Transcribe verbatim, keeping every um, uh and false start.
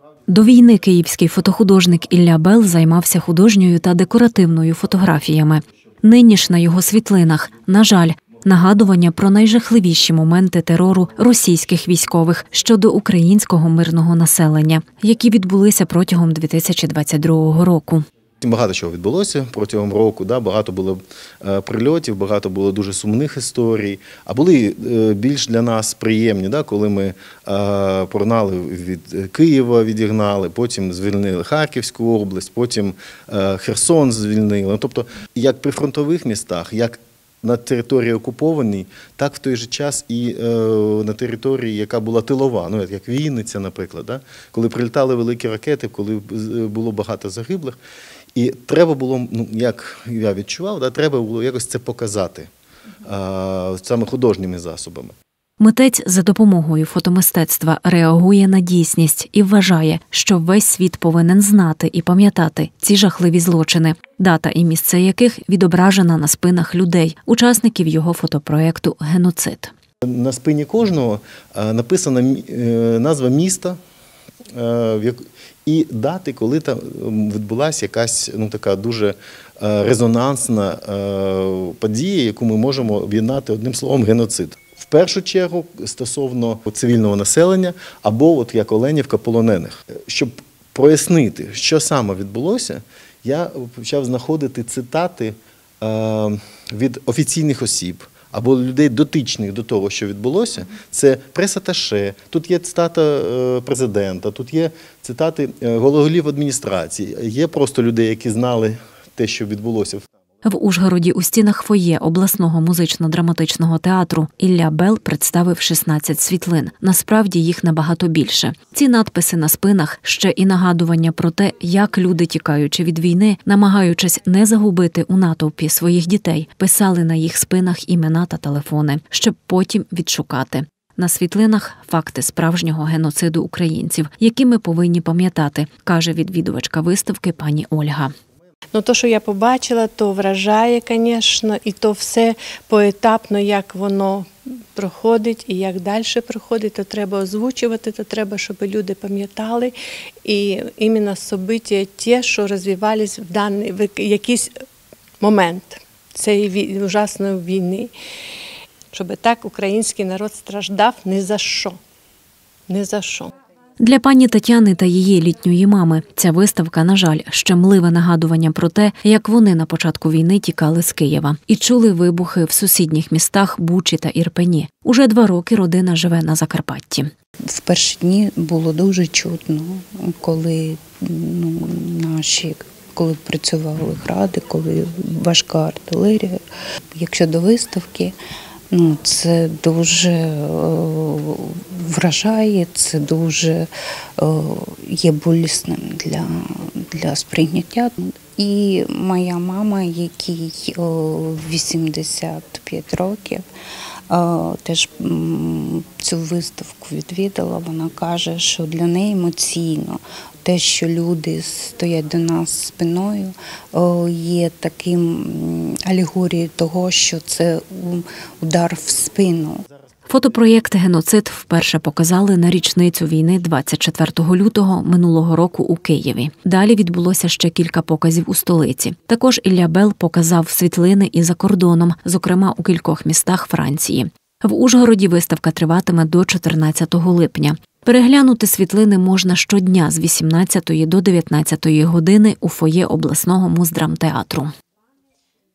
До війни київський фотохудожник Ілля Бел займався художньою та декоративною фотографіями. Нині ж на його світлинах, на жаль, нагадування про найжахливіші моменти терору російських військових щодо українського мирного населення, які відбулися протягом дві тисячі двадцять другого року. Багато чого відбулося протягом року, да, багато було прильотів, багато було дуже сумних історій, а були більш для нас приємні, да, коли ми прогнали від Києва, відігнали, потім звільнили Харківську область, потім Херсон звільнили. Тобто, як при фронтових містах, як на території окупованій, так в той же час і е, на території, яка була тилова, ну як Вінниця, наприклад, да? Коли прилітали великі ракети, коли було багато загиблих. І треба було, ну як я відчував, да, треба було якось це показати е, саме художніми засобами. Митець за допомогою фотомистецтва реагує на дійсність і вважає, що весь світ повинен знати і пам'ятати ці жахливі злочини, дата і місце яких відображена на спинах людей, учасників його фотопроєкту «Геноцид». На спині кожного написана назва міста і дати, коли там відбулася якась, ну, така дуже резонансна подія, яку ми можемо об'єднати одним словом «геноцид». В першу чергу стосовно цивільного населення або, от як Оленівка, полонених. Щоб прояснити, що саме відбулося, я почав знаходити цитати від офіційних осіб або людей, дотичних до того, що відбулося. Це прес-аташе, тут є цитата президента, тут є цитати голів адміністрації, є просто людей, які знали те, що відбулося. В Ужгороді у стінах фоє обласного музично-драматичного театру Ілля Бел представив шістнадцять світлин. Насправді їх набагато більше. Ці надписи на спинах – ще і нагадування про те, як люди, тікаючи від війни, намагаючись не загубити у натовпі своїх дітей, писали на їх спинах імена та телефони, щоб потім відшукати. На світлинах – факти справжнього геноциду українців, які ми повинні пам'ятати, каже відвідувачка виставки пані Ольга. Ну, то, що я побачила, то вражає, звісно, і то все поетапно, як воно проходить і як далі проходить, то треба озвучувати, то треба, щоб люди пам'ятали. І іменно события ті, що розвивались в даний в якийсь момент цієї ужасної війни. Щоб так український народ страждав ні за що. Ні за що. Для пані Тетяни та її літньої мами ця виставка, на жаль, щемливе нагадування про те, як вони на початку війни тікали з Києва і чули вибухи в сусідніх містах Бучі та Ірпені. Уже два роки родина живе на Закарпатті. В перші дні було дуже чутно, коли ну, наші, коли працювали гради, коли важка артилерія. Якщо до виставки, ну, це дуже вражає, це дуже є болісним для, для сприйняття. І моя мама, якій вісімдесят п'ять років, теж цю виставку відвідала, вона каже, що для неї емоційно те, що люди стоять до нас спиною, є таким алегорією того, що це удар в спину. Фотопроєкт «Геноцид» вперше показали на річницю війни двадцять четвертого лютого минулого року у Києві. Далі відбулося ще кілька показів у столиці. Також Ілля Бел показав світлини і за кордоном, зокрема у кількох містах Франції. В Ужгороді виставка триватиме до чотирнадцятого липня. Переглянути світлини можна щодня з вісімнадцятої до дев'ятнадцятої години у фоє обласного муздрамтеатру.